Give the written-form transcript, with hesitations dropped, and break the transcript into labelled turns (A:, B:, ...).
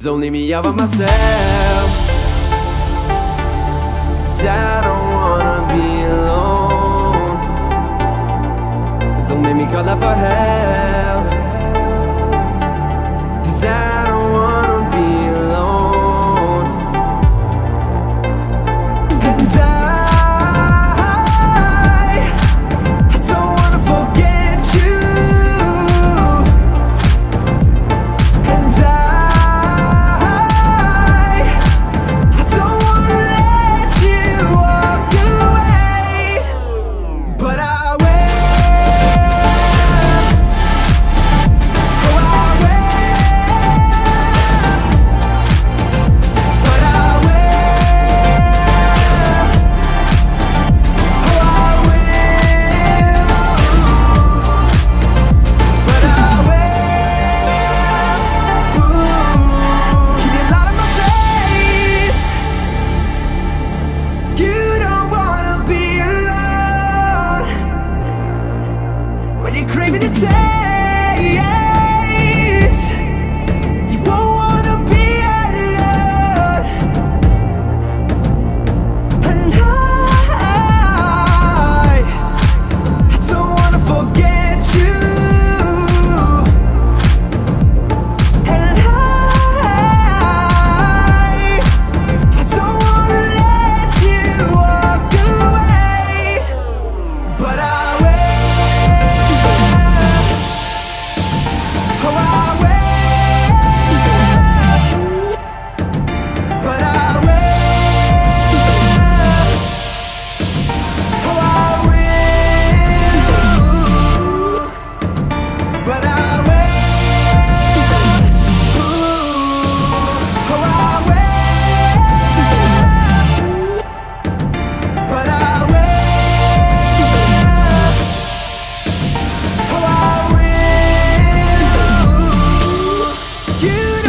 A: It's only me all by myself, 'cause I don't wanna be alone. It's only me calling for help, 'cause I don't wanna be alone. And I don't wanna forget you. And I don't wanna let you walk away, but I craving the taste, you won't wanna be alone. And I don't wanna forget you. And I don't wanna let you walk away, but I you